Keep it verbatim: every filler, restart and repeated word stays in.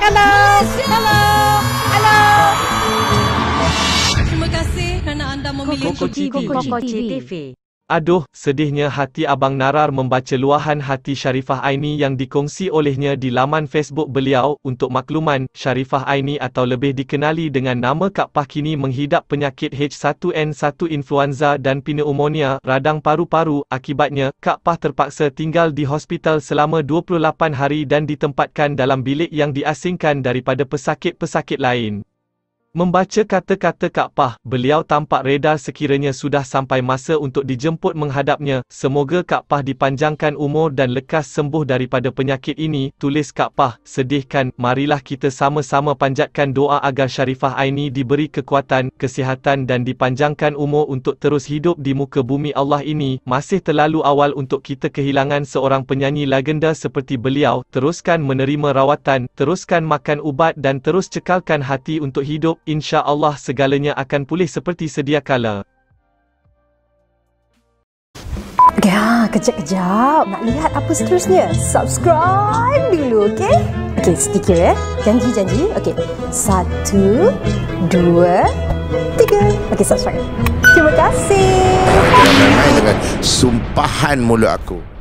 Hello. Hello. Hello. Terima kasih kerana anda memilih Kokoci T V. Aduh, sedihnya hati Abang Narar membaca luahan hati Sharifah Aini yang dikongsi olehnya di laman Facebook beliau. Untuk makluman, Sharifah Aini atau lebih dikenali dengan nama Kak Pah kini menghidap penyakit H satu N satu influenza dan pneumonia radang paru-paru. Akibatnya, Kak Pah terpaksa tinggal di hospital selama dua puluh lapan hari dan ditempatkan dalam bilik yang diasingkan daripada pesakit-pesakit lain. Membaca kata-kata Kak Pah, beliau tampak reda sekiranya sudah sampai masa untuk dijemput menghadapnya. Semoga Kak Pah dipanjangkan umur dan lekas sembuh daripada penyakit ini, tulis Kak Pah. Sedihkan, marilah kita sama-sama panjatkan doa agar Sharifah Aini diberi kekuatan, kesihatan dan dipanjangkan umur untuk terus hidup di muka bumi Allah ini. Masih terlalu awal untuk kita kehilangan seorang penyanyi legenda seperti beliau. Teruskan menerima rawatan, teruskan makan ubat dan terus cekalkan hati untuk hidup. Insya Allah segalanya akan pulih seperti sedia kala. Ya, kejap-kejap. Nak lihat apa seterusnya? Subscribe dulu, okey? Okey, stiker ya. Janji-janji. Okey. Satu, dua, tiga. Okey, subscribe. Terima kasih. Jangan main-main dengan sumpahan mulut aku.